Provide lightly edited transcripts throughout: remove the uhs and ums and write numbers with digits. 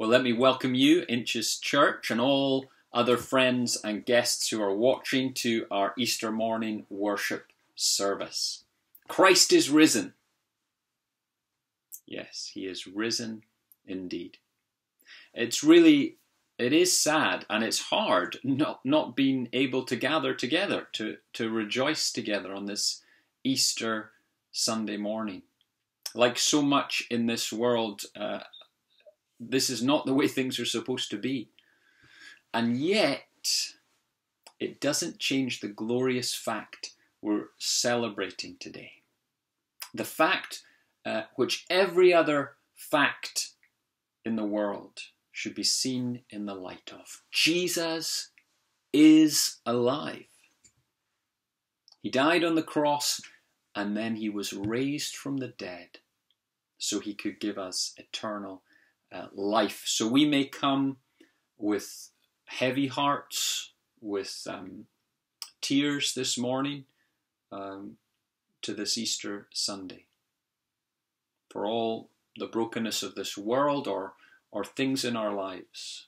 Well, let me welcome you, Inshes Church, and all other friends and guests who are watching to our Easter morning worship service. Christ is risen. Yes, he is risen indeed. It is sad and it's hard not being able to gather together, to rejoice together on this Easter Sunday morning. Like so much in this world, this is not the way things are supposed to be. And yet, it doesn't change the glorious fact we're celebrating today. The fact which every other fact in the world should be seen in the light of. Jesus is alive. He died on the cross and then he was raised from the dead so he could give us eternal life. So we may come with heavy hearts, with tears this morning to this Easter Sunday. For all the brokenness of this world or things in our lives.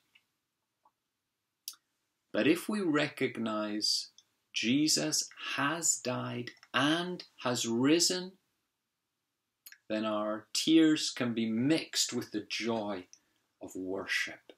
But if we recognize Jesus has died and has risen, then our tears can be mixed with the joy of worship.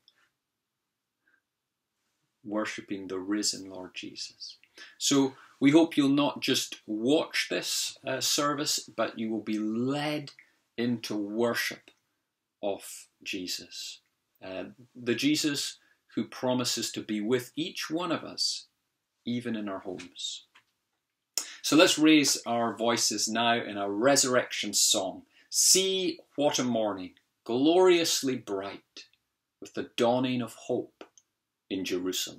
Worshipping the risen Lord Jesus. So we hope you'll not just watch this service, but you will be led into worship of Jesus. The Jesus who promises to be with each one of us, even in our homes. So let's raise our voices now in a resurrection song. See what a morning, gloriously bright, with the dawning of hope in Jerusalem.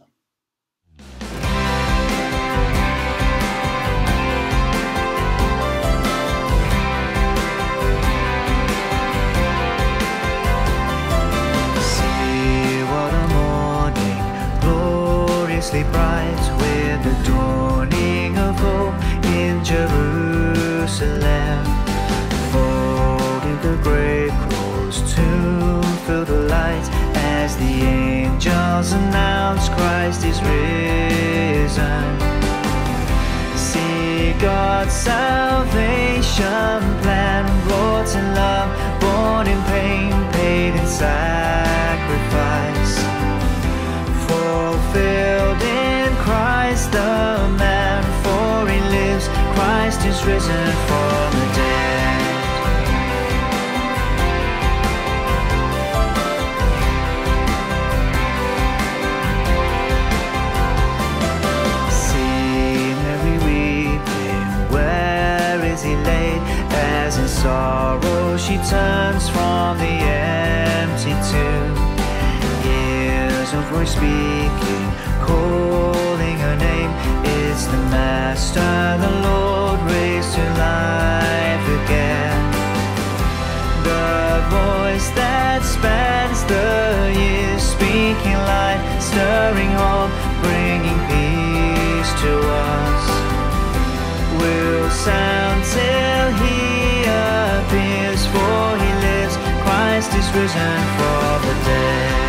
Bright with the dawning of hope in Jerusalem. Folding the grave close to fill the light as the angels announce Christ is risen. See God's salvation plan, wrought in love, born in pain, paid in sacrifice. Fulfilled in Christ the man, for he lives, Christ is risen from the dead. See Mary weeping, where is he laid? As in sorrow she turns from the empty tomb. A voice speaking, calling her name. It's the Master, the Lord, raised to life again. The voice that spans the years, speaking life, stirring hope, bringing peace to us, will sound till he appears, for he lives, Christ is risen from the dead.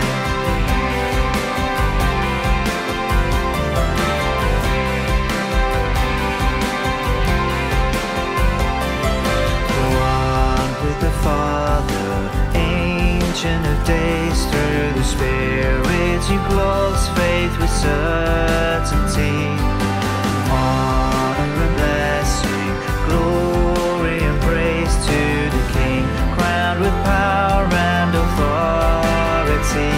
Father, Ancient of Days, through the Spirit you clothe faith with certainty. Honor and blessing, glory and praise to the King, crowned with power and authority.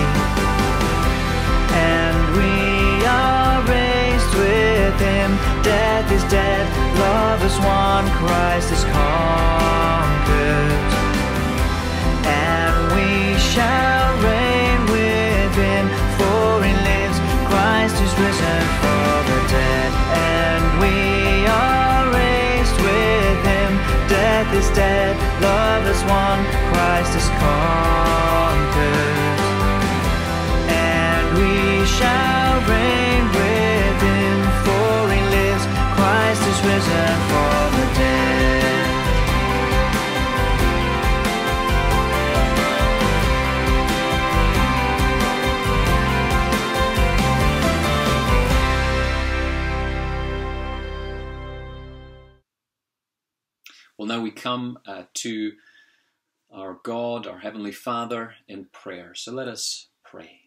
And we are raised with him. Death is dead, love is won, Christ is conquered. And we shall reign with him, for he lives, Christ is risen from the dead. And we are raised with him. Death is dead, love is won, Christ is conquered. And we shall reign with him, for he lives, Christ is risen from the dead. come to our God, our Heavenly Father, in prayer. So let us pray.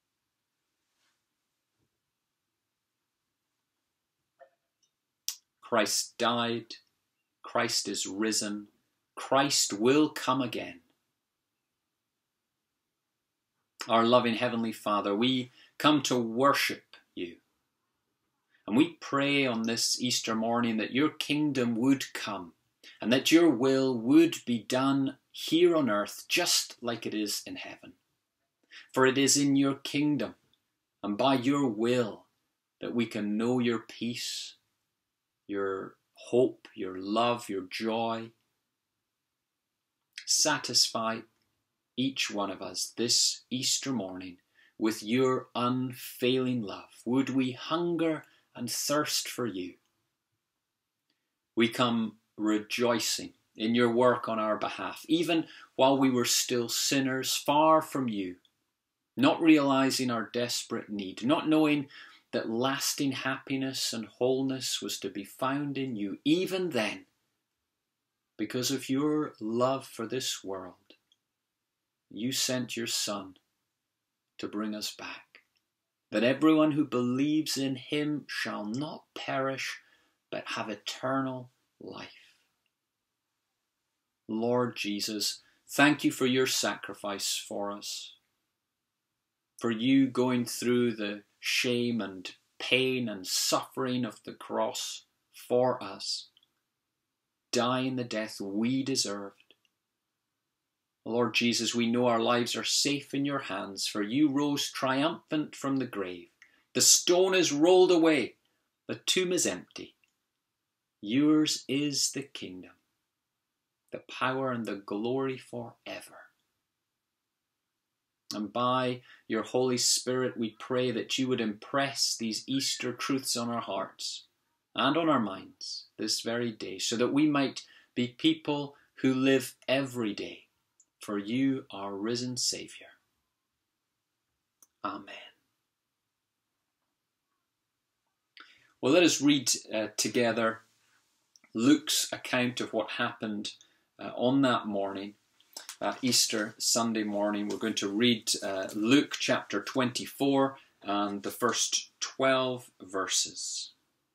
Christ died, Christ is risen, Christ will come again. Our loving Heavenly Father, we come to worship you. And we pray on this Easter morning that your kingdom would come and that your will would be done here on earth just like it is in heaven. For it is in your kingdom and by your will that we can know your peace, your hope, your love, your joy. Satisfy each one of us this Easter morning with your unfailing love. Would we hunger and thirst for you? We come rejoicing in your work on our behalf, even while we were still sinners far from you, not realizing our desperate need, not knowing that lasting happiness and wholeness was to be found in you. Even then, because of your love for this world, you sent your Son to bring us back, that everyone who believes in him shall not perish, but have eternal life. Lord Jesus, thank you for your sacrifice for us, for you going through the shame and pain and suffering of the cross for us, dying the death we deserved. Lord Jesus, we know our lives are safe in your hands, for you rose triumphant from the grave. The stone is rolled away, the tomb is empty. Yours is the kingdom, the power and the glory forever. And by your Holy Spirit, we pray that you would impress these Easter truths on our hearts and on our minds this very day, so that we might be people who live every day for you, our risen Saviour. Amen. Well, let us read together Luke's account of what happened on that morning, Easter Sunday morning. We're going to read Luke chapter 24 and the first 12 verses.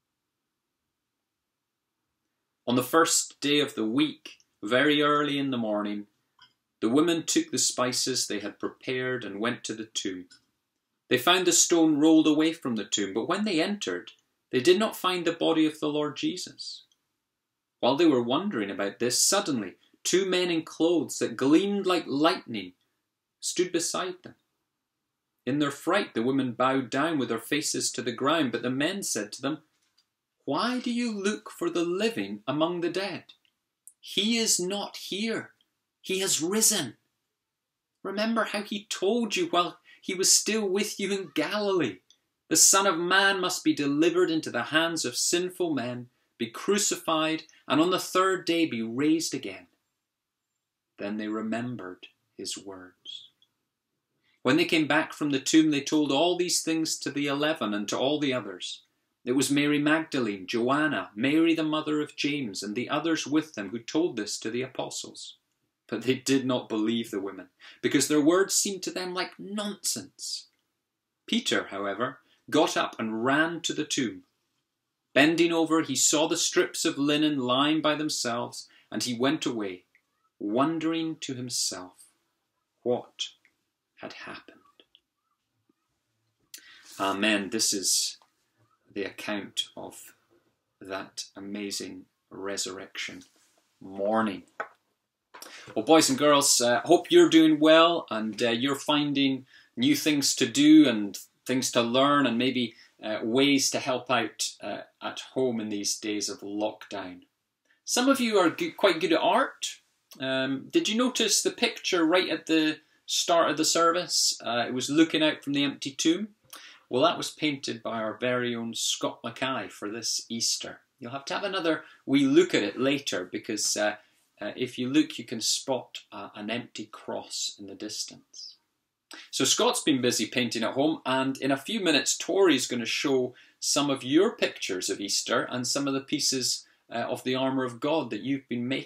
On the first day of the week, very early in the morning, the women took the spices they had prepared and went to the tomb. They found the stone rolled away from the tomb, but when they entered, they did not find the body of the Lord Jesus. While they were wondering about this, suddenly 2 men in clothes that gleamed like lightning stood beside them. In their fright, the women bowed down with their faces to the ground, but the men said to them, "Why do you look for the living among the dead? He is not here. He has risen. Remember how he told you while he was still with you in Galilee. The Son of Man must be delivered into the hands of sinful men, be crucified, and on the 3rd day be raised again." Then they remembered his words. When they came back from the tomb, they told all these things to the 11 and to all the others. It was Mary Magdalene, Joanna, Mary the mother of James, and the others with them who told this to the apostles. But they did not believe the women, because their words seemed to them like nonsense. Peter, however, got up and ran to the tomb. Bending over, he saw the strips of linen lying by themselves, and he went away, wondering to himself what had happened. Amen. This is the account of that amazing resurrection morning. Well, boys and girls, hope you're doing well and you're finding new things to do and things to learn and maybe ways to help out at home in these days of lockdown. Some of you are quite good at art. Did you notice the picture right at the start of the service? It was looking out from the empty tomb. Well, that was painted by our very own Scott Mackay for this Easter. You'll have to have another wee look at it later because if you look, you can spot an empty cross in the distance. So Scott's been busy painting at home, and in a few minutes, Tori's going to show some of your pictures of Easter and some of the pieces of the armour of God that you've been making.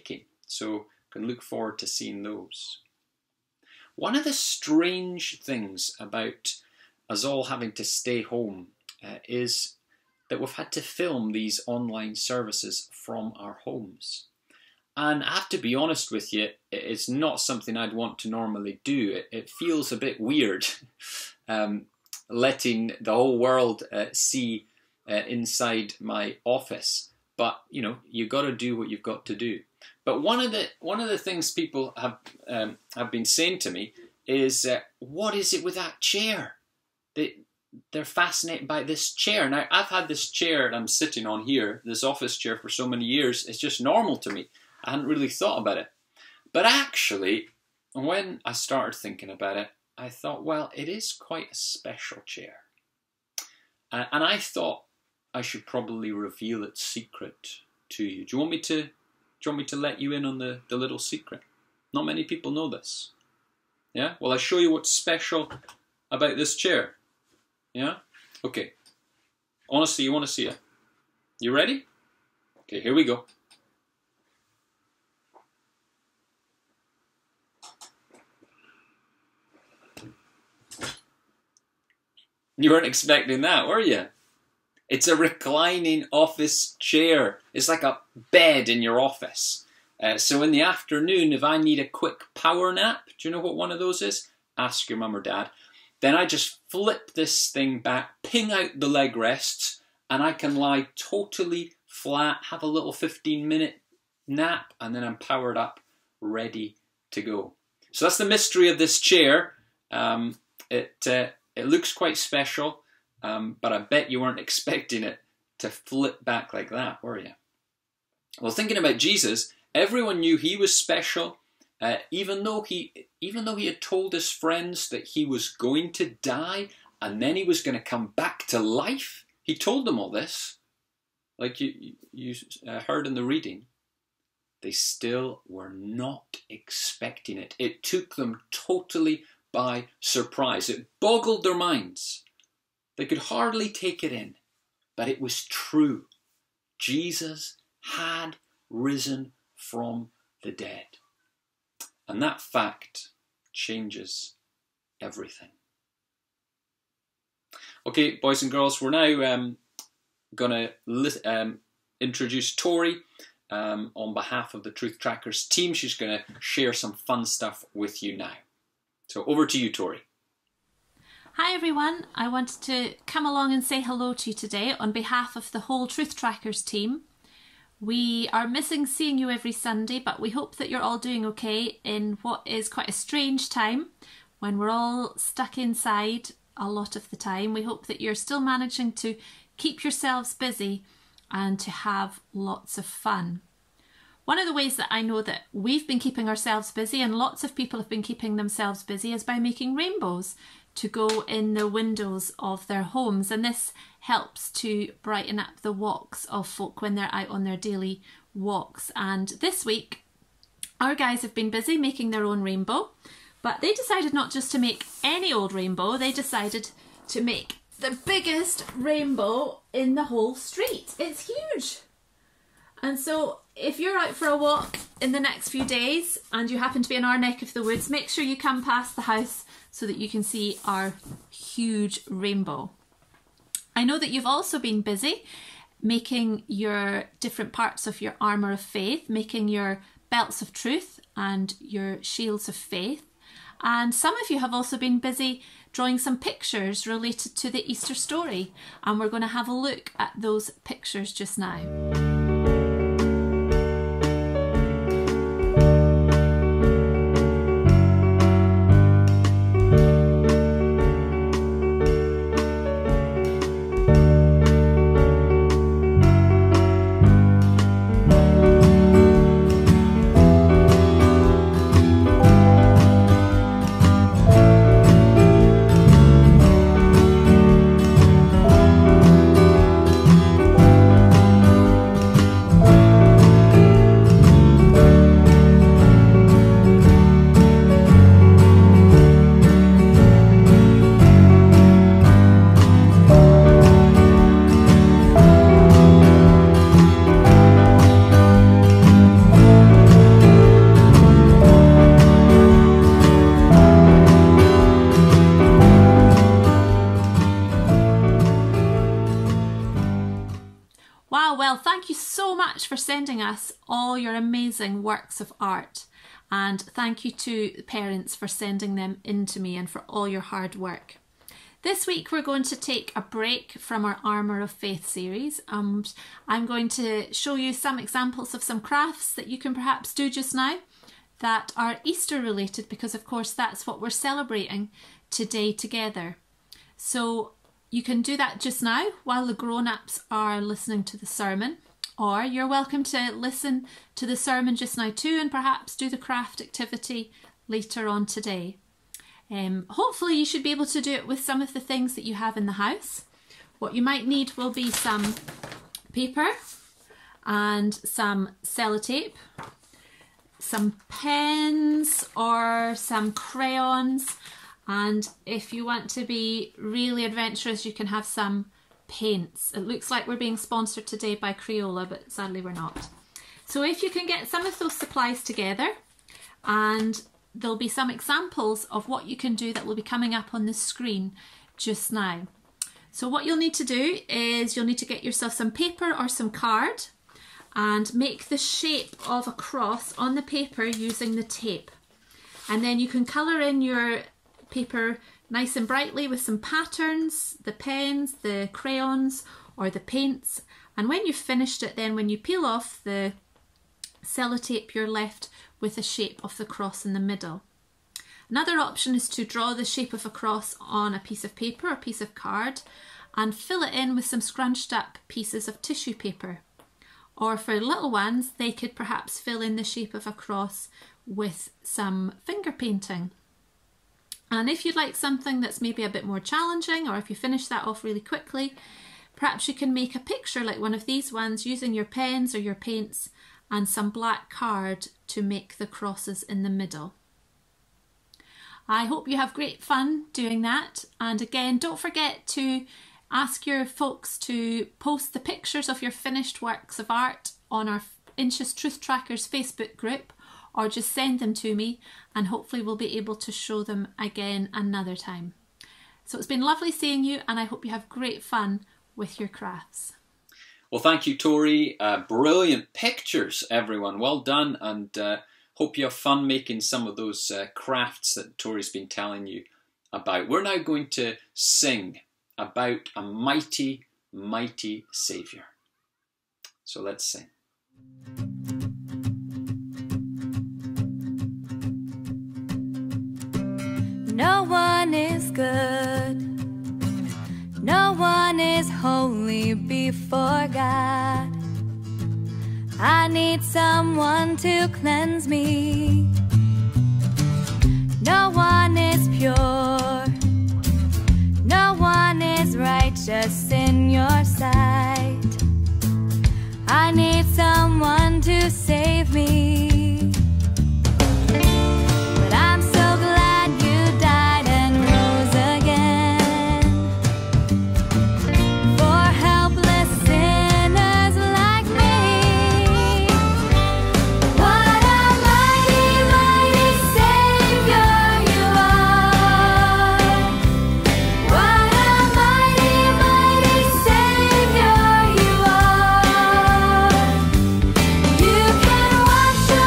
So can look forward to seeing those. One of the strange things about us all having to stay home is that we've had to film these online services from our homes. And I have to be honest with you, it's not something I'd want to normally do. It feels a bit weird letting the whole world see inside my office. But you know, you've got to do what you've got to do. But one of the things people have been saying to me is, what is it with that chair? They're fascinated by this chair. Now, I've had this chair that I'm sitting on here, this office chair, for so many years. It's just normal to me. I hadn't really thought about it. But actually, when I started thinking about it, I thought, well, it is quite a special chair. And I thought I should probably reveal its secret to you. Do you want me to let you in on the little secret? Not many people know this. Yeah? Well, I'll show you what's special about this chair. Yeah? Okay. Honestly, you want to see it? You ready? Okay, here we go. You weren't expecting that, were you? It's a reclining office chair. It's like a bed in your office. So in the afternoon, if I need a quick power nap, do you know what one of those is? Ask your mum or dad. Then I just flip this thing back, ping out the leg rests, and I can lie totally flat, have a little 15-minute nap, and then I'm powered up, ready to go. So that's the mystery of this chair. It looks quite special, but I bet you weren't expecting it to flip back like that, were you? Well, thinking about Jesus, everyone knew he was special, even though he had told his friends that he was going to die and then he was going to come back to life. He told them all this, like you heard in the reading. They still were not expecting it. It took them totally by surprise. It boggled their minds. They could hardly take it in, but it was true. Jesus had risen from the dead. And that fact changes everything. Okay, boys and girls, we're now going to introduce Tori on behalf of the Truth Trackers team. She's going to share some fun stuff with you now. So over to you, Tori. Hi everyone, I wanted to come along and say hello to you today on behalf of the whole Truth Trackers team. We are missing seeing you every Sunday, but we hope that you're all doing okay in what is quite a strange time when we're all stuck inside a lot of the time. We hope that you're still managing to keep yourselves busy and to have lots of fun. One of the ways that I know that we've been keeping ourselves busy, and lots of people have been keeping themselves busy, is by making rainbows to go in the windows of their homes. And this helps to brighten up the walks of folk when they're out on their daily walks. And this week, our guys have been busy making their own rainbow, but they decided not just to make any old rainbow, they decided to make the biggest rainbow in the whole street. It's huge. And so if you're out for a walk in the next few days and you happen to be in our neck of the woods, make sure you come past the house so that you can see our huge rainbow. I know that you've also been busy making your different parts of your armour of faith, making your belts of truth and your shields of faith. And some of you have also been busy drawing some pictures related to the Easter story. And we're going to have a look at those pictures just now. so much for sending us all your amazing works of art. And thank you to the parents for sending them in to me and for all your hard work. This week we're going to take a break from our Armour of Faith series. I'm going to show you some examples of some crafts that you can perhaps do just now that are Easter related, because of course that's what we're celebrating today together. So you can do that just now while the grown-ups are listening to the sermon, or you're welcome to listen to the sermon just now too and perhaps do the craft activity later on today. Hopefully you should be able to do it with some of the things that you have in the house. What you might need will be some paper and some sellotape, some pens or some crayons, and if you want to be really adventurous you can have some paints. It looks like we're being sponsored today by Crayola, but sadly we're not. So if you can get some of those supplies together, and there'll be some examples of what you can do that will be coming up on the screen just now. So what you'll need to do is you'll need to get yourself some paper or some card and make the shape of a cross on the paper using the tape. And then you can colour in your paper nice and brightly with some patterns, the pens, the crayons or the paints, and when you've finished it, then when you peel off the sellotape you're left with a shape of the cross in the middle. Another option is to draw the shape of a cross on a piece of paper or piece of card and fill it in with some scrunched up pieces of tissue paper. Or for little ones, they could perhaps fill in the shape of a cross with some finger painting. And if you'd like something that's maybe a bit more challenging, or if you finish that off really quickly, perhaps you can make a picture like one of these ones using your pens or your paints and some black card to make the crosses in the middle. I hope you have great fun doing that. And again, don't forget to ask your folks to post the pictures of your finished works of art on our Inshes Truth Trackers Facebook group, or just send them to me and hopefully we'll be able to show them again another time. So it's been lovely seeing you, and I hope you have great fun with your crafts. Well, thank you, Tori. Brilliant pictures, everyone. Well done, and hope you have fun making some of those crafts that Tori's been telling you about. We're now going to sing about a mighty, mighty Saviour. So let's sing. No one is good, no one is holy before God. I need someone to cleanse me. No one is pure, no one is righteous in your sight. I need someone to save me. But I'm so glad you died and rose again for helpless sinners like me. What a mighty, mighty Savior you are. What a mighty, mighty Savior you are. You can wash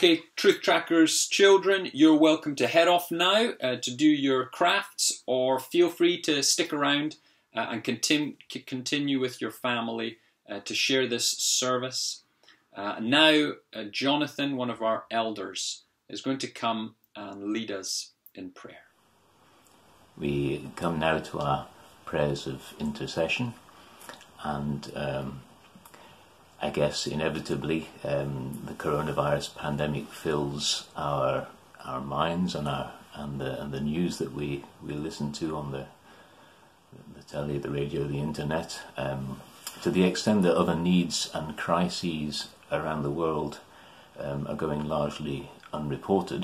Okay, Truth Trackers children, you're welcome to head off now to do your crafts, or feel free to stick around and continue with your family to share this service. Now, Jonathan, one of our elders, is going to come and lead us in prayer. We come now to our prayers of intercession, and I guess inevitably the coronavirus pandemic fills our minds and the news that we listen to on the telly, the radio, the internet, to the extent that other needs and crises around the world are going largely unreported.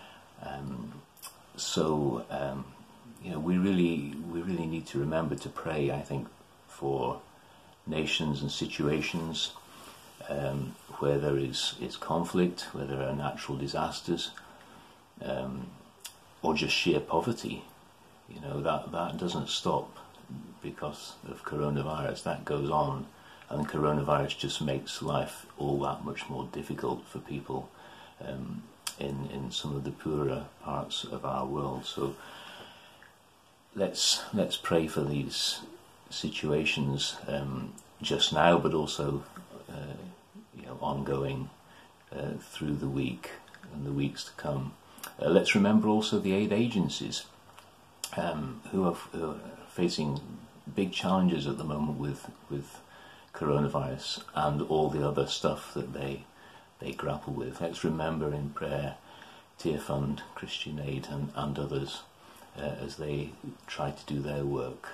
We really need to remember to pray, I think, for nations and situations where there is conflict, where there are natural disasters, or just sheer poverty. That doesn't stop because of coronavirus. That goes on, and coronavirus just makes life all that much more difficult for people in some of the poorer parts of our world. So let's pray for these situations just now, but also ongoing through the week and the weeks to come. Let's remember also the aid agencies who are facing big challenges at the moment with coronavirus and all the other stuff that they grapple with. Let's remember in prayer Tear Fund, Christian Aid and others as they try to do their work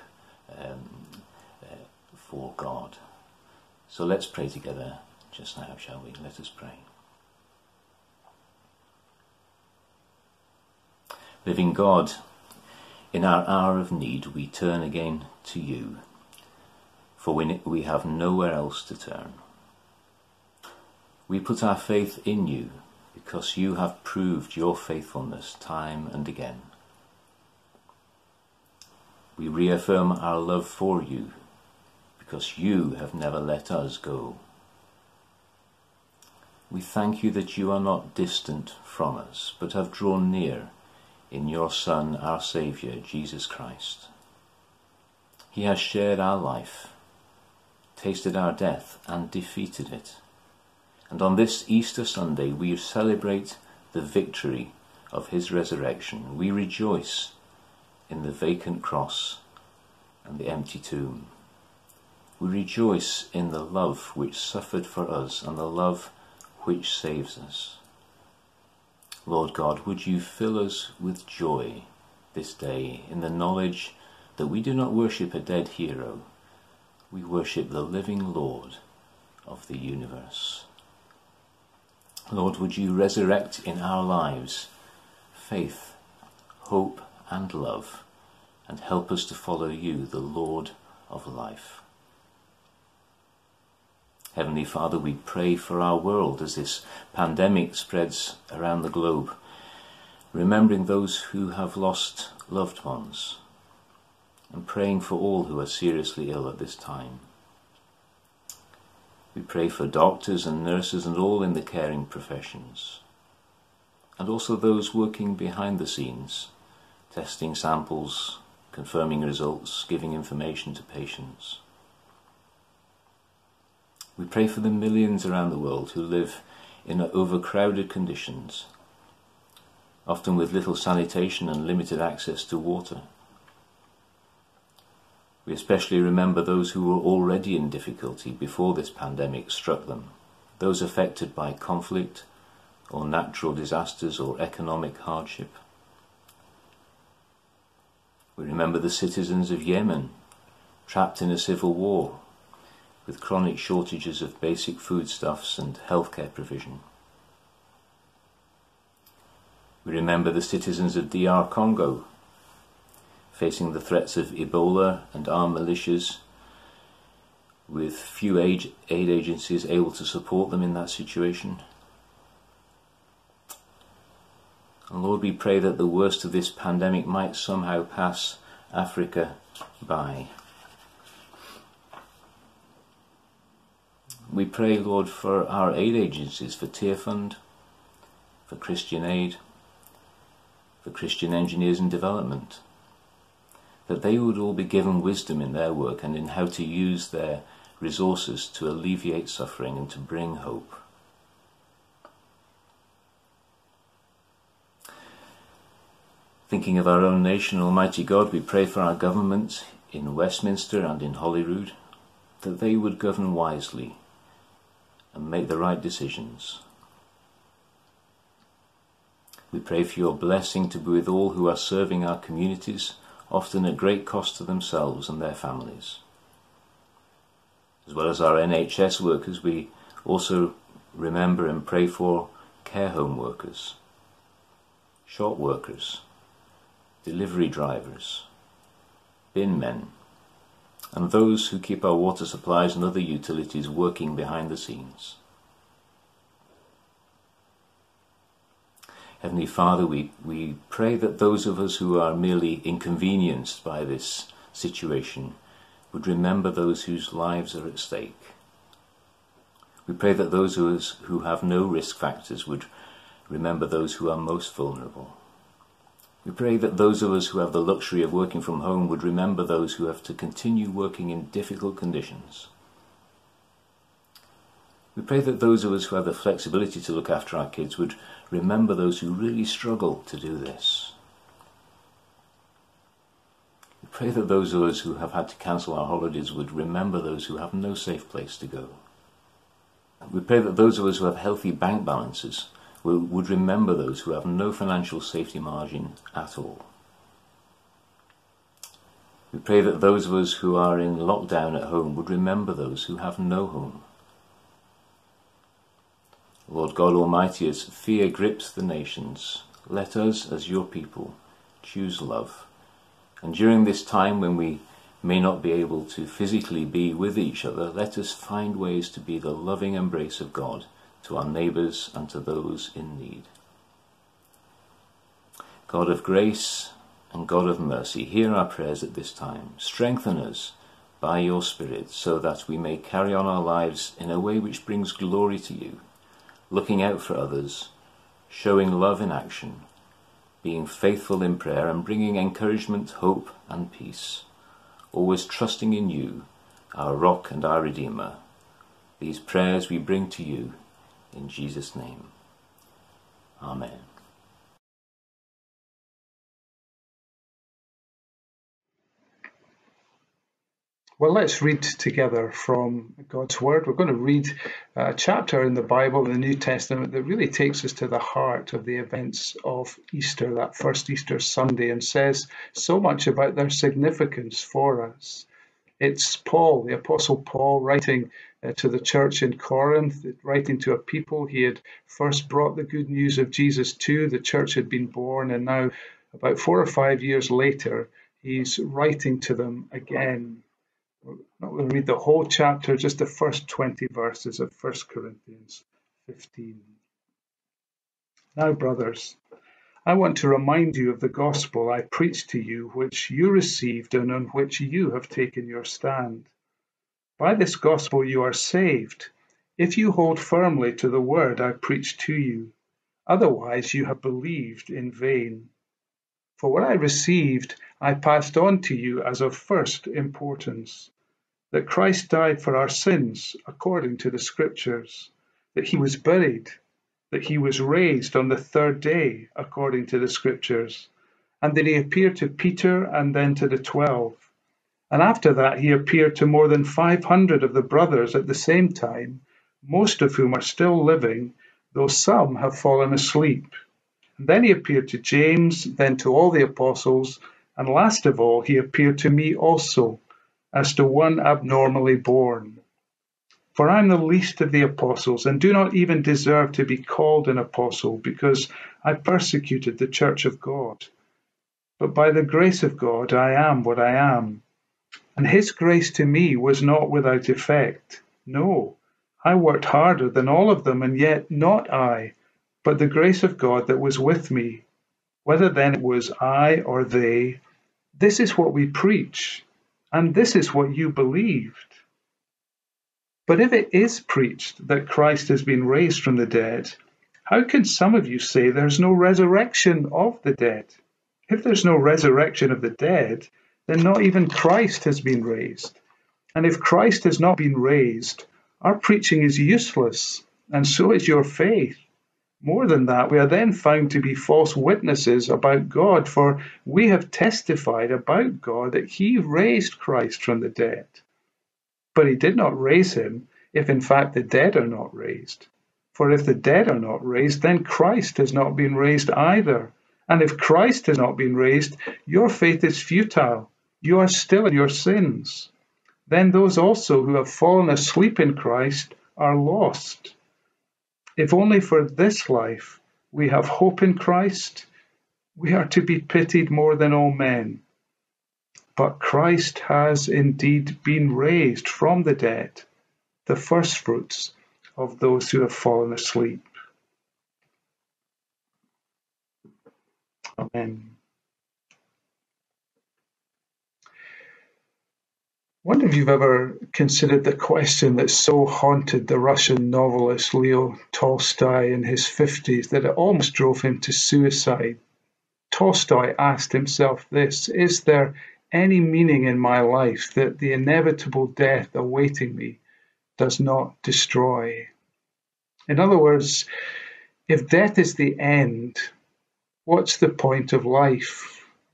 for God. So let's pray together just now, shall we? Let us pray. Living God, in our hour of need we turn again to you, for we have nowhere else to turn. We put our faith in you because you have proved your faithfulness time and again. We reaffirm our love for you because you have never let us go. We thank you that you are not distant from us, but have drawn near in your Son, our Saviour, Jesus Christ. He has shared our life, tasted our death, and defeated it. And on this Easter Sunday we celebrate the victory of his resurrection. We rejoice in the vacant cross and the empty tomb. We rejoice in the love which suffered for us and the love which saves us. Lord God, would you fill us with joy this day in the knowledge that we do not worship a dead hero, we worship the living Lord of the universe. Lord, would you resurrect in our lives faith, hope and love, and help us to follow you, the Lord of life. Heavenly Father, we pray for our world as this pandemic spreads around the globe, remembering those who have lost loved ones, and praying for all who are seriously ill at this time. We pray for doctors and nurses and all in the caring professions, and also those working behind the scenes, testing samples, confirming results, giving information to patients. We pray for the millions around the world who live in overcrowded conditions, often with little sanitation and limited access to water. We especially remember those who were already in difficulty before this pandemic struck them, those affected by conflict or natural disasters or economic hardship. We remember the citizens of Yemen, trapped in a civil war, with chronic shortages of basic foodstuffs and healthcare provision. We remember the citizens of DR Congo, facing the threats of Ebola and armed militias, with few aid agencies able to support them in that situation. And Lord, we pray that the worst of this pandemic might somehow pass Africa by. We pray, Lord, for our aid agencies, for Tear Fund, for Christian aid, for Christian engineers and development, that they would all be given wisdom in their work and in how to use their resources to alleviate suffering and to bring hope. Thinking of our own nation, Almighty God, we pray for our government in Westminster and in Holyrood, that they would govern wisely and make the right decisions. We pray for your blessing to be with all who are serving our communities, often at great cost to themselves and their families. As well as our NHS workers, we also remember and pray for care home workers, shop workers, delivery drivers, bin men, and those who keep our water supplies and other utilities working behind the scenes. Heavenly Father, we pray that those of us who are merely inconvenienced by this situation would remember those whose lives are at stake. We pray that those of us who have no risk factors would remember those who are most vulnerable. We pray that those of us who have the luxury of working from home would remember those who have to continue working in difficult conditions. We pray that those of us who have the flexibility to look after our kids would remember those who really struggle to do this. We pray that those of us who have had to cancel our holidays would remember those who have no safe place to go. We pray that those of us who have healthy bank balances would remember those who have no financial safety margin at all. We pray that those of us who are in lockdown at home would remember those who have no home. Lord God Almighty, as fear grips the nations, let us, as your people, choose love. And during this time when we may not be able to physically be with each other, let us find ways to be the loving embrace of God to our neighbours and to those in need. God of grace and God of mercy, hear our prayers at this time. Strengthen us by your Spirit so that we may carry on our lives in a way which brings glory to you, looking out for others, showing love in action, being faithful in prayer and bringing encouragement, hope and peace, always trusting in you, our rock and our Redeemer. These prayers we bring to you in Jesus' name. Amen. Well, let's read together from God's Word. We're going to read a chapter in the Bible, in the New Testament, that really takes us to the heart of the events of Easter, that first Easter Sunday, and says so much about their significance for us. It's Paul, the Apostle Paul, writing to the church in Corinth, writing to a people he had first brought the good news of Jesus to. The church had been born, and now, about 4 or 5 years later, he's writing to them again. We're not going to read the whole chapter, just the first 20 verses of 1 Corinthians 15. Now, brothers, I want to remind you of the gospel I preached to you, which you received and on which you have taken your stand. By this gospel you are saved, if you hold firmly to the word I preached to you. Otherwise you have believed in vain. For what I received I passed on to you as of first importance, that Christ died for our sins according to the Scriptures, that he was buried, that he was raised on the third day according to the Scriptures, and that he appeared to Peter and then to the 12. And after that he appeared to more than 500 of the brothers at the same time, most of whom are still living, though some have fallen asleep. And then he appeared to James, then to all the apostles, and last of all he appeared to me also, as to one abnormally born. For I am the least of the apostles, and do not even deserve to be called an apostle, because I persecuted the church of God. But by the grace of God I am what I am. And his grace to me was not without effect. No, I worked harder than all of them, and yet not I, but the grace of God that was with me. Whether then it was I or they, this is what we preach, and this is what you believed. But if it is preached that Christ has been raised from the dead, How can some of you say there's no resurrection of the dead? If there's no resurrection of the dead, then not even Christ has been raised. And if Christ has not been raised, our preaching is useless, and so is your faith. More than that, we are then found to be false witnesses about God, for we have testified about God that he raised Christ from the dead. But he did not raise him, if in fact the dead are not raised. For if the dead are not raised, then Christ has not been raised either. And if Christ has not been raised, your faith is futile. You are still in your sins. Then those also who have fallen asleep in Christ are lost. If only for this life we have hope in Christ, we are to be pitied more than all men. But Christ has indeed been raised from the dead, the firstfruits of those who have fallen asleep. Amen. I wonder if you've ever considered the question that so haunted the Russian novelist Leo Tolstoy in his 50s that it almost drove him to suicide. Tolstoy asked himself this: is there any meaning in my life that the inevitable death awaiting me does not destroy? In other words, if death is the end, what's the point of life?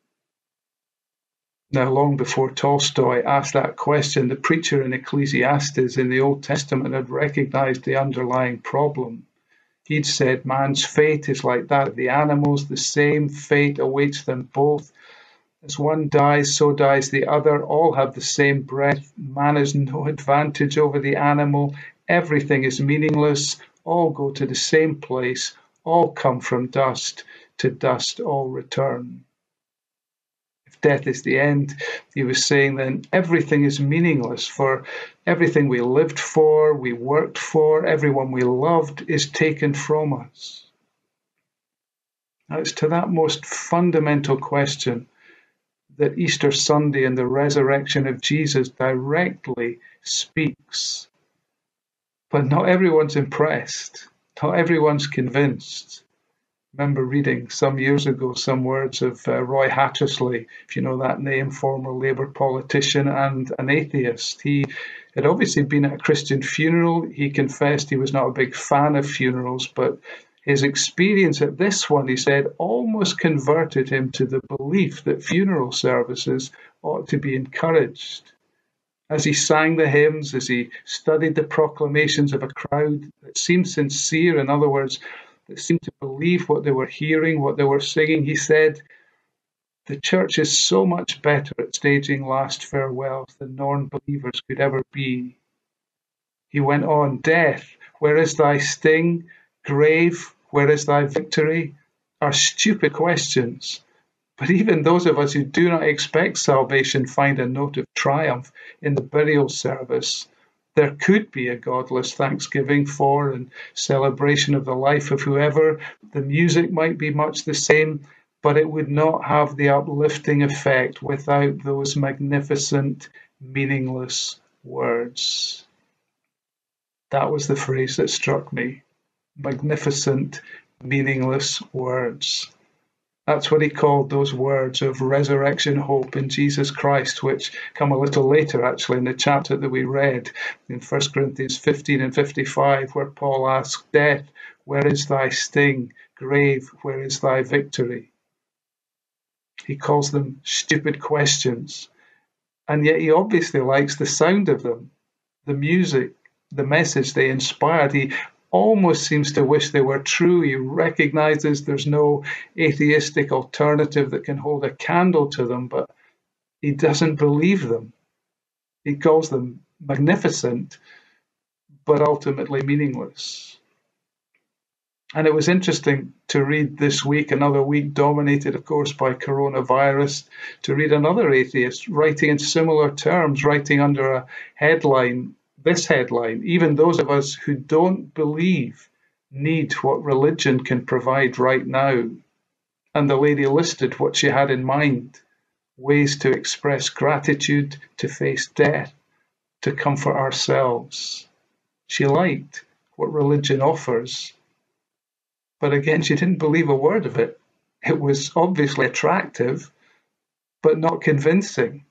Now, long before Tolstoy asked that question, the preacher in Ecclesiastes in the Old Testament had recognized the underlying problem. He'd said man's fate is like that of the animals, the same fate awaits them both. As one dies, so dies the other. All have the same breath. Man has no advantage over the animal. Everything is meaningless. All go to the same place. All come from dust. To dust all return. Death is the end, he was saying, then everything is meaningless, for everything we lived for, we worked for, everyone we loved is taken from us. Now, it's to that most fundamental question that Easter Sunday and the resurrection of Jesus directly speaks. But not everyone's impressed, not everyone's convinced. I remember reading some years ago some words of Roy Hattersley, if you know that name, former Labour politician and an atheist. He had obviously been at a Christian funeral. He confessed he was not a big fan of funerals, but his experience at this one, he said, almost converted him to the belief that funeral services ought to be encouraged. As he sang the hymns, as he studied the proclamations of a crowd that seemed sincere, in other words, that seemed to believe what they were hearing, what they were singing, he said, the church is so much better at staging last farewells than non-believers could ever be. He went on, death, where is thy sting? Grave, where is thy victory? Are stupid questions. But even those of us who do not expect salvation find a note of triumph in the burial service. There could be a godless thanksgiving for and celebration of the life of whoever. The music might be much the same, but it would not have the uplifting effect without those magnificent, meaningless words. That was the phrase that struck me. Magnificent, meaningless words. That's what he called those words of resurrection hope in Jesus Christ, which come a little later, actually, in the chapter that we read in 1 Corinthians 15 and 55, where Paul asks, death, where is thy sting? Grave, where is thy victory? He calls them stupid questions, and yet he obviously likes the sound of them, the music, the message they inspired. He almost seems to wish they were true. He recognizes there's no atheistic alternative that can hold a candle to them, but he doesn't believe them. He calls them magnificent, but ultimately meaningless. And it was interesting to read this week, another week dominated, of course, by coronavirus, to read another atheist writing in similar terms, writing under a headline, this headline, even those of us who don't believe need what religion can provide right now. And the lady listed what she had in mind: ways to express gratitude, to face death, to comfort ourselves. She liked what religion offers. But again, she didn't believe a word of it. It was obviously attractive, but not convincing.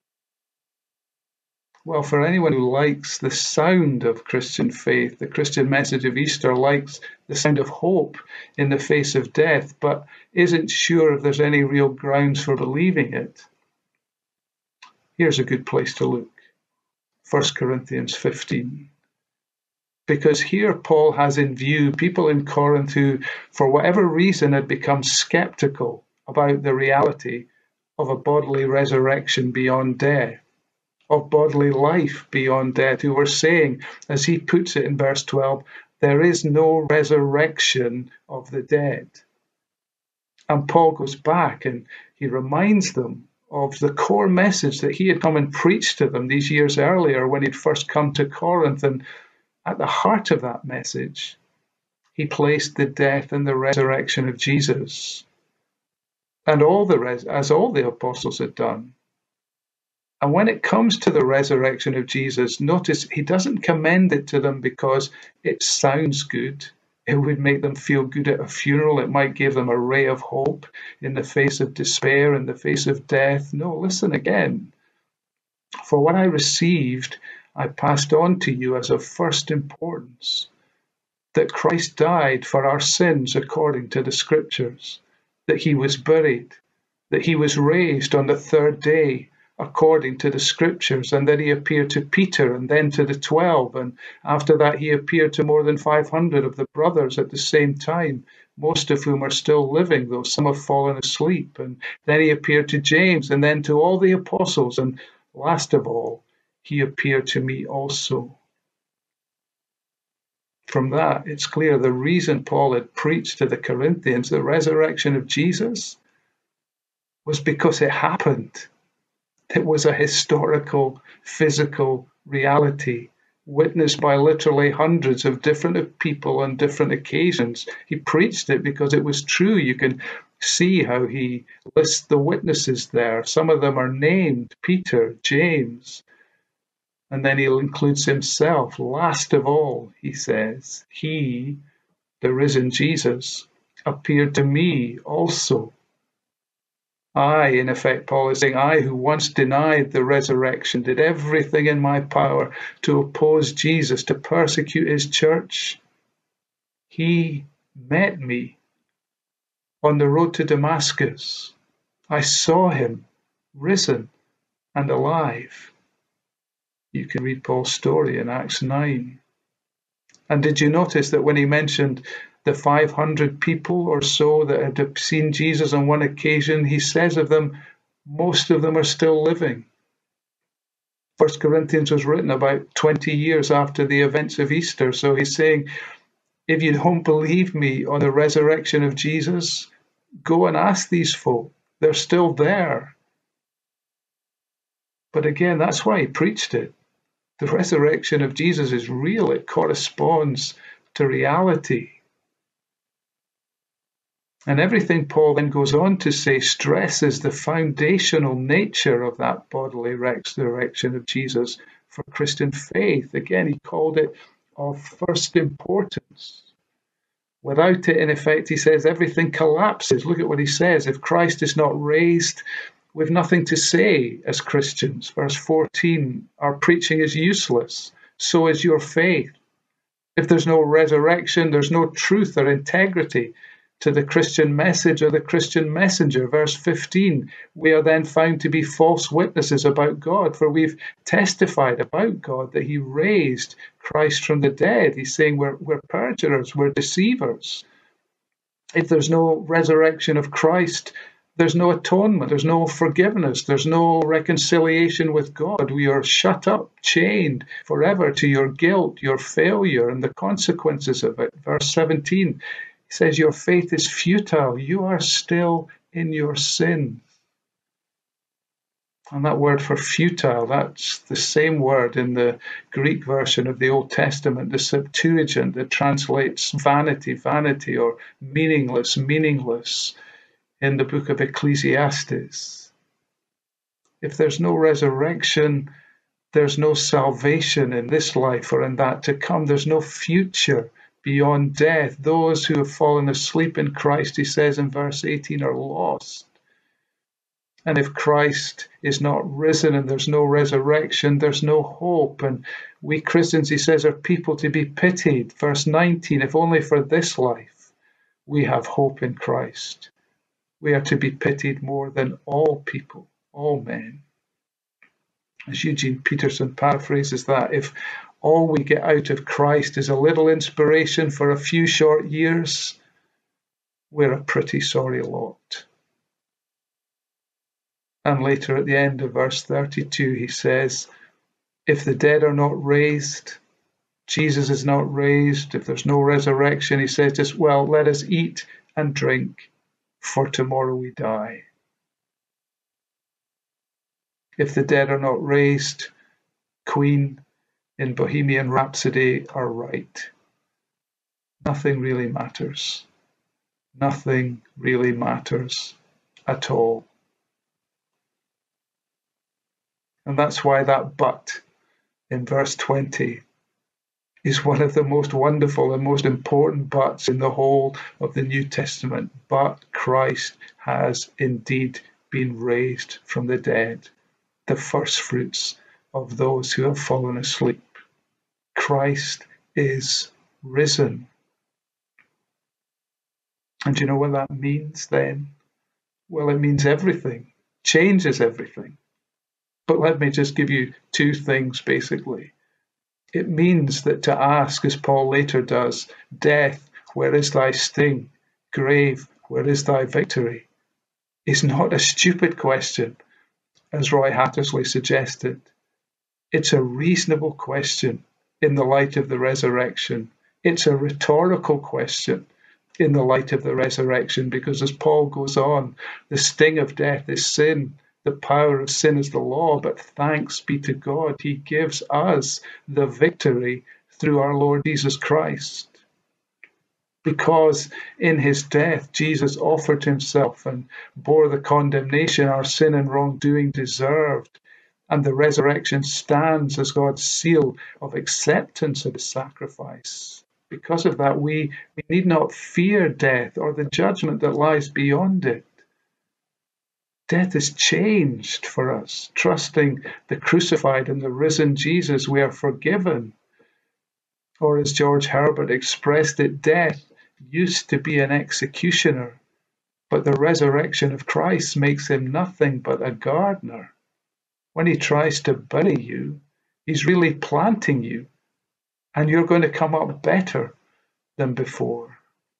Well, for anyone who likes the sound of Christian faith, the Christian message of Easter likes the sound of hope in the face of death, but isn't sure if there's any real grounds for believing it, here's a good place to look. 1 Corinthians 15. Because here Paul has in view people in Corinth who, for whatever reason, had become skeptical about the reality of a bodily resurrection beyond death, of bodily life beyond death, who were saying, as he puts it in verse 12, there is no resurrection of the dead. And Paul goes back and he reminds them of the core message that he had come and preached to them these years earlier when he'd first come to Corinth. And at the heart of that message, he placed the death and the resurrection of Jesus, and as all the apostles had done. And when it comes to the resurrection of Jesus, notice he doesn't commend it to them because it sounds good. It would make them feel good at a funeral. It might give them a ray of hope in the face of despair, in the face of death. No, listen again. For what I received, I passed on to you as of first importance, that Christ died for our sins according to the Scriptures, that he was buried, that he was raised on the third day according to the Scriptures, and that he appeared to Peter and then to the 12, and after that he appeared to more than 500 of the brothers at the same time, most of whom are still living, though some have fallen asleep. And then he appeared to James, and then to all the apostles, and last of all, he appeared to me also. From that, it's clear the reason Paul had preached to the Corinthians the resurrection of Jesus was because it happened. It was a historical, physical reality, witnessed by literally hundreds of different people on different occasions. He preached it because it was true. You can see how he lists the witnesses there. Some of them are named: Peter, James, and then he includes himself. Last of all, he says, he, the risen Jesus, appeared to me also. I, in effect, Paul is saying, I who once denied the resurrection, did everything in my power to oppose Jesus, to persecute his church. He met me on the road to Damascus. I saw him risen and alive. You can read Paul's story in Acts 9. And did you notice that when he mentioned the 500 people or so that had seen Jesus on one occasion, he says of them, most of them are still living. 1 Corinthians was written about 20 years after the events of Easter. So he's saying, if you don't believe me on the resurrection of Jesus, go and ask these folk. They're still there. But again, that's why he preached it. The resurrection of Jesus is real. It corresponds to reality. And everything Paul then goes on to say stresses the foundational nature of that bodily resurrection of Jesus for Christian faith. Again, he called it of first importance. Without it, in effect, he says everything collapses. Look at what he says. If Christ is not raised, we've nothing to say as Christians. Verse 14, our preaching is useless. So is your faith. If there's no resurrection, there's no truth or integrity to the Christian message or the Christian messenger. Verse 15, we are then found to be false witnesses about God, for we've testified about God that he raised Christ from the dead. He's saying we're perjurers, we're deceivers. If there's no resurrection of Christ, there's no atonement, there's no forgiveness, there's no reconciliation with God. We are shut up, chained forever to your guilt, your failure, and the consequences of it. Verse 17, he says, your faith is futile. You are still in your sin. And that word for futile, that's the same word in the Greek version of the Old Testament, the Septuagint, that translates vanity, vanity, or meaningless, meaningless in the book of Ecclesiastes. If there's no resurrection, there's no salvation in this life or in that to come. There's no future beyond death. Those who have fallen asleep in Christ, he says in verse 18, are lost. And if Christ is not risen and there's no resurrection, there's no hope. And we Christians, he says, are people to be pitied. Verse 19, if only for this life we have hope in Christ, we are to be pitied more than all people, all men. As Eugene Peterson paraphrases that, if all we get out of Christ is a little inspiration for a few short years, we're a pretty sorry lot. And later at the end of verse 32, he says, if the dead are not raised, Jesus is not raised, if there's no resurrection, he says just, well, let us eat and drink, for tomorrow we die. If the dead are not raised, Queen in Bohemian Rhapsody are right. Nothing really matters. Nothing really matters at all. And that's why that but in verse 20 is one of the most wonderful and most important buts in the whole of the New Testament. But Christ has indeed been raised from the dead, the first fruits of those who have fallen asleep. Christ is risen. And do you know what that means then? Well, it means everything, changes everything. But let me just give you two things, basically. It means that to ask, as Paul later does, death, where is thy sting? Grave, where is thy victory? Is not a stupid question, as Roy Hattersley suggested. It's a reasonable question in the light of the resurrection. It's a rhetorical question in the light of the resurrection, because as Paul goes on, the sting of death is sin. The power of sin is the law, but thanks be to God, he gives us the victory through our Lord Jesus Christ. Because in his death, Jesus offered himself and bore the condemnation our sin and wrongdoing deserved. And the resurrection stands as God's seal of acceptance of his sacrifice. Because of that, we need not fear death or the judgment that lies beyond it. Death is changed for us. Trusting the crucified and the risen Jesus, we are forgiven. Or as George Herbert expressed it, death used to be an executioner, but the resurrection of Christ makes him nothing but a gardener. When he tries to bury you, he's really planting you, and you're going to come up better than before.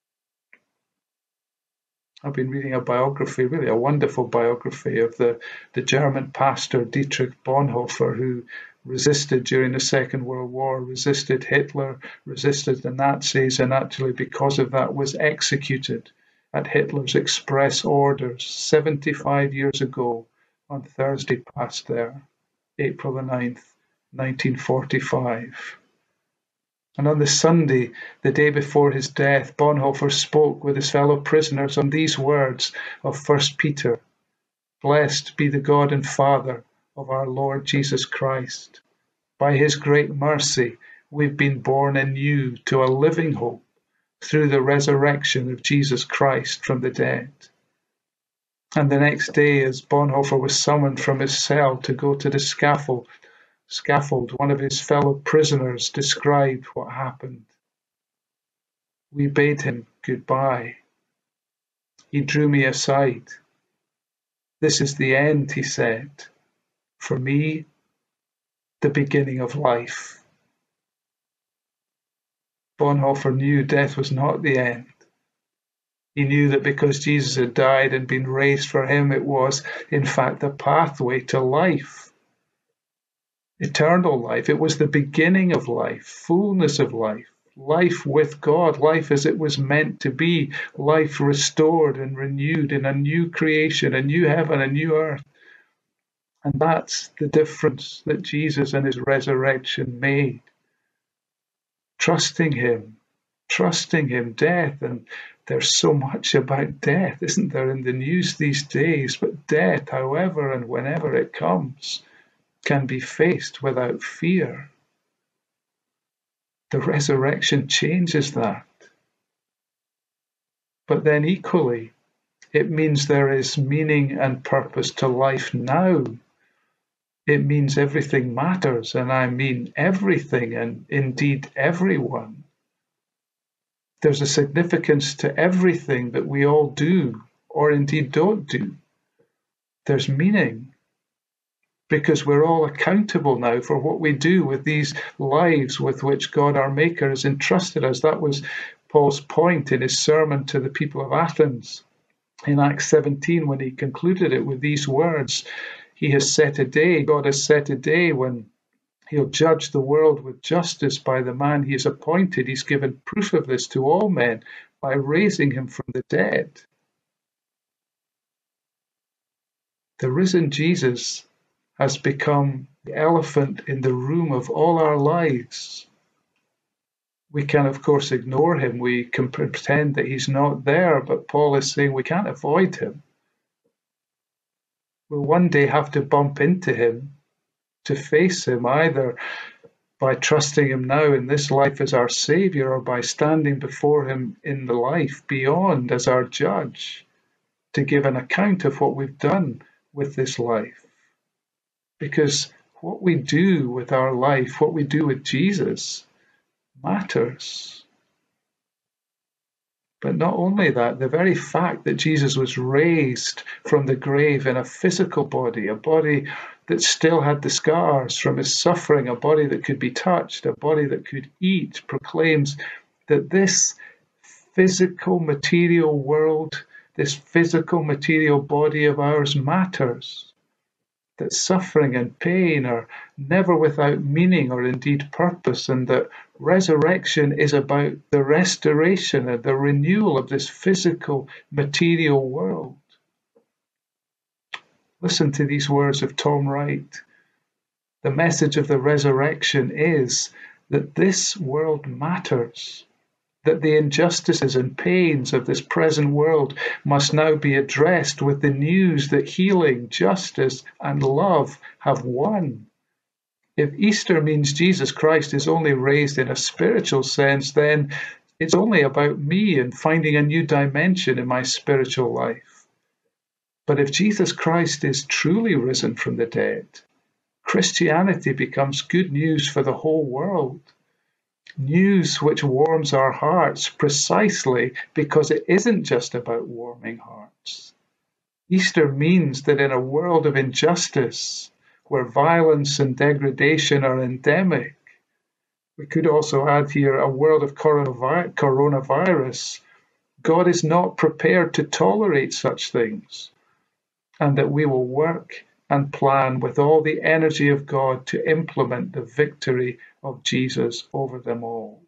I've been reading a biography, really a wonderful biography of the German pastor Dietrich Bonhoeffer, who resisted during the Second World War, resisted Hitler, resisted the Nazis, and actually because of that was executed at Hitler's express orders 75 years ago on Thursday past there, April the 9th, 1945. And on the Sunday, the day before his death, Bonhoeffer spoke with his fellow prisoners on these words of 1 Peter, "Blessed be the God and Father of our Lord Jesus Christ. By his great mercy, we've been born anew to a living hope through the resurrection of Jesus Christ from the dead." And the next day, as Bonhoeffer was summoned from his cell to go to the scaffold, one of his fellow prisoners described what happened. "We bade him goodbye. He drew me aside. 'This is the end,' he said. 'For me, the beginning of life.'" Bonhoeffer knew death was not the end. He knew that because Jesus had died and been raised for him, it was, in fact, the pathway to life. Eternal life. It was the beginning of life, fullness of life, life with God, life as it was meant to be, life restored and renewed in a new creation, a new heaven, a new earth. And that's the difference that Jesus and his resurrection made. Trusting him, death. And there's so much about death, isn't there, in the news these days? But death, however and whenever it comes, can be faced without fear. The resurrection changes that. But then equally, it means there is meaning and purpose to life now. It means everything matters, and I mean everything, and indeed everyone. There's a significance to everything that we all do, or indeed don't do. There's meaning, because we're all accountable now for what we do with these lives with which God our Maker has entrusted us. That was Paul's point in his sermon to the people of Athens in Acts 17, when he concluded it with these words. He has set a day, God has set a day when he'll judge the world with justice by the man he has appointed. He's given proof of this to all men by raising him from the dead. The risen Jesus has become the elephant in the room of all our lives. We can, of course, ignore him. We can pretend that he's not there, but Paul is saying we can't avoid him. We'll one day have to bump into him, to face him, either by trusting him now in this life as our Saviour, or by standing before him in the life beyond as our judge, to give an account of what we've done with this life. Because what we do with our life, what we do with Jesus, matters. But not only that, the very fact that Jesus was raised from the grave in a physical body, a body that still had the scars from his suffering, a body that could be touched, a body that could eat, proclaims that this physical material world, this physical material body of ours matters. That suffering and pain are never without meaning or indeed purpose, and that resurrection is about the restoration and the renewal of this physical material world. Listen to these words of Tom Wright. The message of the resurrection is that this world matters, that the injustices and pains of this present world must now be addressed with the news that healing, justice, and love have won. If Easter means Jesus Christ is only raised in a spiritual sense, then it's only about me and finding a new dimension in my spiritual life. But if Jesus Christ is truly risen from the dead, Christianity becomes good news for the whole world. News which warms our hearts precisely because it isn't just about warming hearts. Easter means that in a world of injustice, where violence and degradation are endemic, we could also add here a world of coronavirus, God is not prepared to tolerate such things, and that we will work and plan with all the energy of God to implement the victory of Jesus over them all.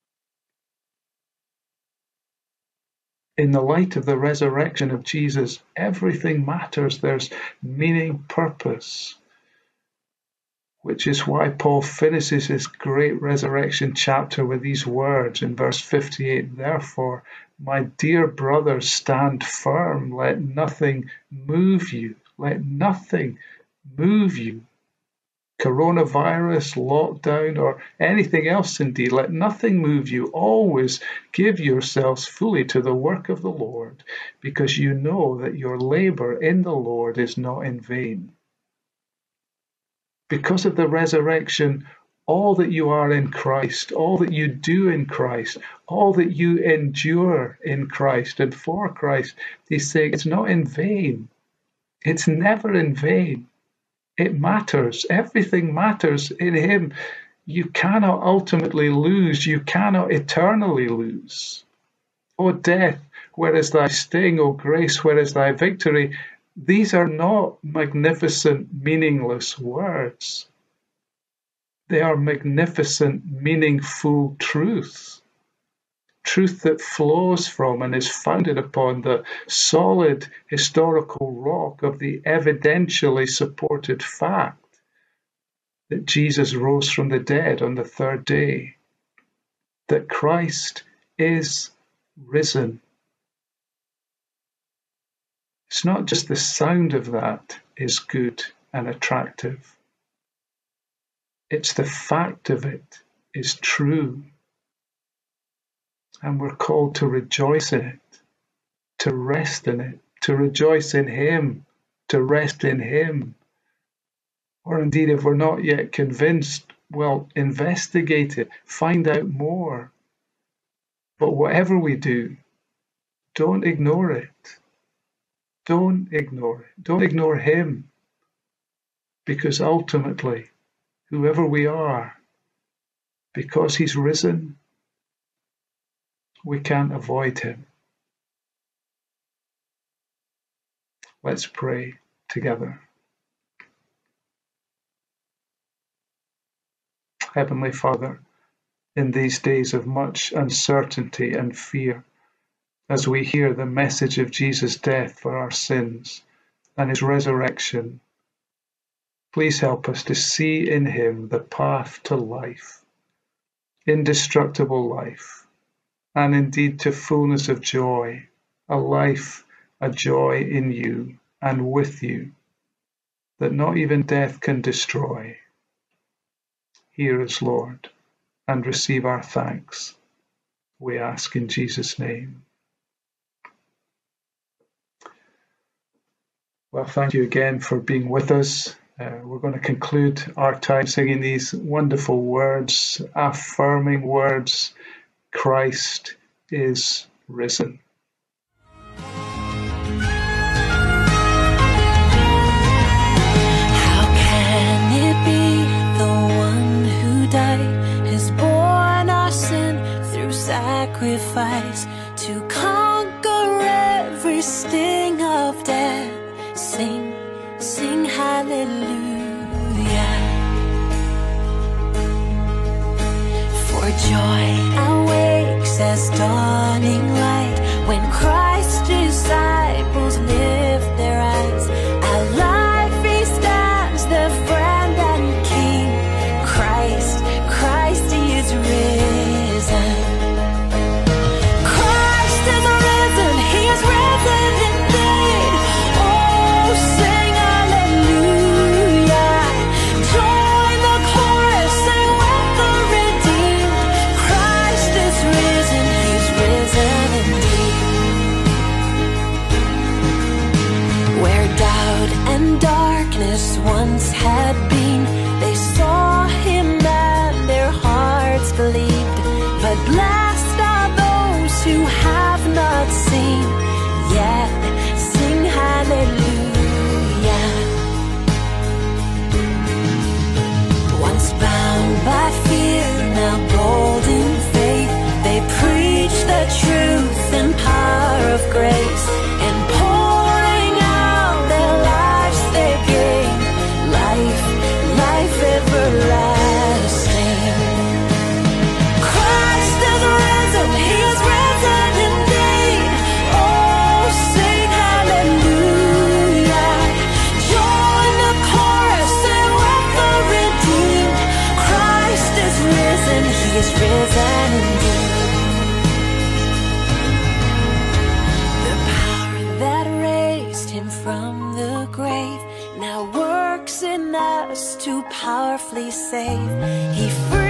In the light of the resurrection of Jesus, everything matters. There's meaning, purpose, which is why Paul finishes his great resurrection chapter with these words in verse 58. Therefore, my dear brothers, stand firm. Let nothing move you. Let nothing move you. Coronavirus, lockdown, or anything else indeed, let nothing move you. Always give yourselves fully to the work of the Lord, because you know that your labor in the Lord is not in vain. Because of the resurrection, all that you are in Christ, all that you do in Christ, all that you endure in Christ and for Christ, he's saying it's not in vain. It's never in vain. It matters. Everything matters in him. You cannot ultimately lose. You cannot eternally lose. O death, where is thy sting? O grace, where is thy victory? These are not magnificent, meaningless words. They are magnificent, meaningful truth. Truth that flows from and is founded upon the solid historical rock of the evidentially supported fact that Jesus rose from the dead on the third day, that Christ is risen. It's not just the sound of that is good and attractive. It's the fact of it is true. And we're called to rejoice in it, to rest in it, to rejoice in Him, to rest in Him. Or indeed, if we're not yet convinced, well, investigate it, find out more. But whatever we do, don't ignore it. Don't ignore it. Don't ignore Him. Because ultimately, whoever we are, because He's risen, we can't avoid Him. Let's pray together. Heavenly Father, in these days of much uncertainty and fear, as we hear the message of Jesus' death for our sins and His resurrection, please help us to see in Him the path to life, indestructible life, and indeed to fullness of joy, a life, a joy in You and with You, that not even death can destroy. Hear us, Lord, and receive our thanks, we ask in Jesus' name. Well, thank you again for being with us. We're going to conclude our time singing these wonderful words, affirming words. Christ is risen. How can it be the one who died has borne our sin through sacrifice to conquer every sting of death? Sing, sing hallelujah. For joy awakes as dawning light when Christ's disciples lift their eyes. Our life He stands, the friend and King. Christ, Christ He is risen. Christ is risen, He is risen indeed. Oh, sing hallelujah. Join the chorus, sing with the redeemed. Christ is risen, He's risen indeed. Where doubt and darkness once had been, they saw Him and their hearts believed. But blessed are those who have not seen, yet sing hallelujah. Once bound by fear, now bold in faith, they preach the truth and power of grace, and pouring out their lives they gain life, life everlasting. Christ is risen, He is risen indeed. Oh, sing hallelujah. Join the chorus, sing with the redeemed. Christ is risen, He is risen indeed. The power that raised Him from the grave now works in us to powerfully save. He frees